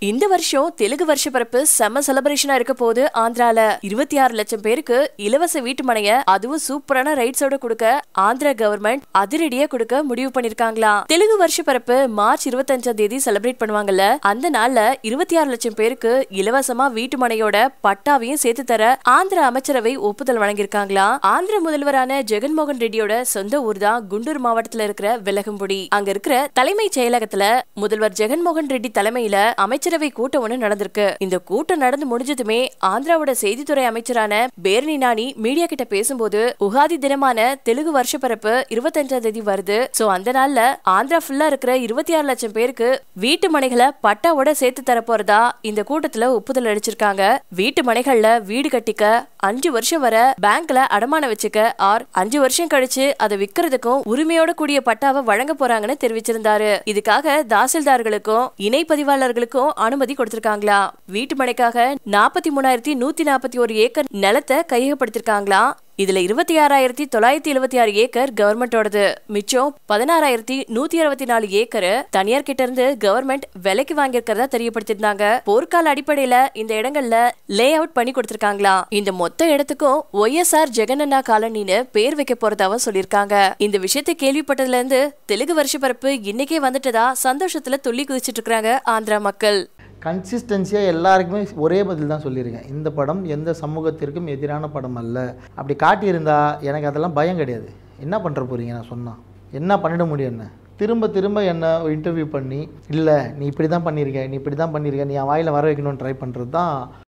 இந்த வருஷம் தெலுங்கு வருஷ பிறப்பு செம செலிப்ரேஷனா இருக்க போது ஆந்திரால 26 லட்சம் பேருக்கு இலவச வீட்டு மனைய அதுவும் சூப்பரான ரைட்ஸோட கொடுக்க ஆந்திரா கவர்மெண்ட் அதிரடியா கொடுக்க முடிவு பண்ணிருக்காங்களாம். தெலுங்கு வருஷ பிறப்பு மார்ச் 25ஆம் தேதி செலிப்ரேட் பண்ணுவாங்கல்ல, அந்த நாள்ல 26 லட்சம் பேருக்கு இலவசமா வீட்டு மனையோட பட்டாவையும் சேர்த்து தர ஆந்திரா அமைச்சரவை ஒப்புதல் வழங்கியிருக்காங்களாம். ஆந்திர முதல்வரான ஜெகன்மோகன் ரெட்டியோட சொந்த ஊர் தான் குண்டூர் மாவட்டத்துல இருக்கிற வெலகம்புடி. அங்க இருக்கிற தலைமைச் செயலகத்துல முதல்வர் ஜெகன்மோகன் ரெட்டி தலைமையில அமைச்சரவை கூட்டம் ஒண்ணு நடந்திருக்கு. இந்த கூட்டம் நடந்து முடிஞ்சதுமே ஆந்திராவோட செய்தித்துறை அமைச்சரான பேர்னி நானி மீடியா கிட்ட பேசும்போது, உகாதி தினமான தெலுங்கு வருஷ பிறப்பு 25ஆம் தேதி வருது. சோ அந்த நாள்ல ஆந்திரா ஃபுல்லா இருக்கிற 26 லட்சம் பேருக்கு வீட்டு மனைகளை பட்டாவோட சேர்த்து தர போறதா இந்த கூட்டத்துல ஒப்புதல் அளிச்சிருக்காங்க. வீட்டு மனைகள்ல வீடு கட்டிக்க 5 வருஷம் வர பேங்க்ல அடமானம் வச்சுக்க ஆர் 5 வருஷம் கழிச்சு அதை விக்கிறதுக்கும் உரிமையோட கூடிய பட்டாவை வழங்க போறாங்கன்னு தெரிவிச்சிருந்தாரு. இதுக்காக தாசில்தார்களுக்கும் இணை பதிவாளர்களுக்கும் அனுமதி கொடுத்திருக்காங்களா. வீட்டு மனைக்காக 43,141 ஏக்கர் நிலத்தை கையகப்படுத்திருக்காங்களா. இதுல 26,976 ஏக்கர் கவர்மெண்டோடது. மிச்சம் 16,164 ஏக்கர் தனியார் கிட்ட இருந்து கவர்மெண்ட் விலைக்கு வாங்கியிருக்கிறதா தெரியப்படுத்திருந்தாங்க. போர்க்கால அடிப்படையில இந்த இடங்கள்ல லே அவுட் பண்ணி கொடுத்திருக்காங்களா. இந்த மொத்த இடத்துக்கும் ஒய்எஸ்ஆர் ஜெகனண்ணா காலனின்னு பேர் வைக்க போறதாவும் சொல்லியிருக்காங்க. இந்த விஷயத்தை கேள்விப்பட்டதுல இருந்து தெலுங்கு வருஷ பிறப்பு இன்னைக்கே வந்துட்டதா சந்தோஷத்துல துள்ளி குதிச்சிட்டு இருக்காங்க ஆந்திரா மக்கள். கன்சிஸ்டன்சியாக எல்லாருக்குமே ஒரே பதில் தான் சொல்லியிருக்கேன். இந்த படம் எந்த சமூகத்திற்கும் எதிரான படம் அல்ல. அப்படி காட்டியிருந்தா எனக்கு அதெல்லாம் பயம் கிடையாது. என்ன பண்ணுற போகிறீங்க? நான் சொன்னால் என்ன பண்ணிட முடியும்? என்ன திரும்ப திரும்ப என்ன இன்டர்வியூ பண்ணி, இல்லை நீ இப்படி தான் பண்ணியிருக்க, நீ இப்படி தான் பண்ணியிருக்க, நீ என் வாயில் வர வைக்கணும்னு ட்ரை பண்ணுறது தான்